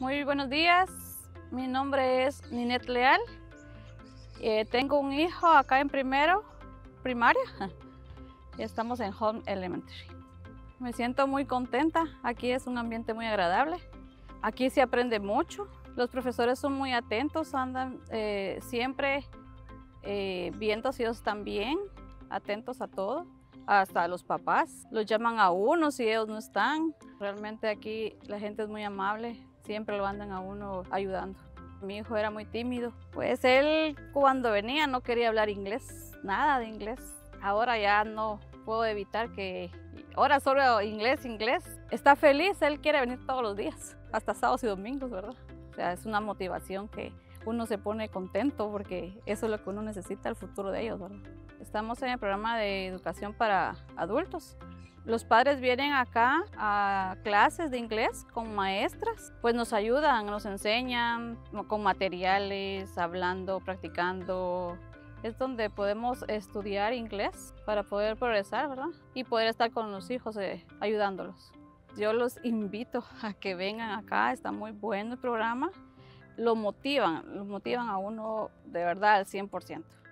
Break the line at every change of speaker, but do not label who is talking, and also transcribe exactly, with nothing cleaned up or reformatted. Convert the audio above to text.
Muy buenos días, mi nombre es Ninette Leal. Eh, tengo un hijo acá en primero, primaria, y estamos en Home Elementary. Me siento muy contenta, aquí es un ambiente muy agradable, aquí se aprende mucho, los profesores son muy atentos, andan eh, siempre eh, viendo si ellos están bien, atentos a todo, hasta los papás, los llaman a uno si ellos no están. Realmente aquí la gente es muy amable, siempre lo andan a uno ayudando. Mi hijo era muy tímido, pues él cuando venía no quería hablar inglés, nada de inglés. Ahora ya no puedo evitar que, ahora solo inglés, inglés. Está feliz, él quiere venir todos los días, hasta sábados y domingos, ¿verdad? O sea, es una motivación que uno se pone contento porque eso es lo que uno necesita el futuro de ellos, ¿verdad? Estamos en el programa de educación para adultos. Los padres vienen acá a clases de inglés con maestras, pues nos ayudan, nos enseñan con materiales, hablando, practicando. Es donde podemos estudiar inglés para poder progresar, ¿verdad? Y poder estar con los hijos eh, ayudándolos. Yo los invito a que vengan acá, está muy bueno el programa. Lo motivan, lo motivan a uno de verdad al cien por ciento.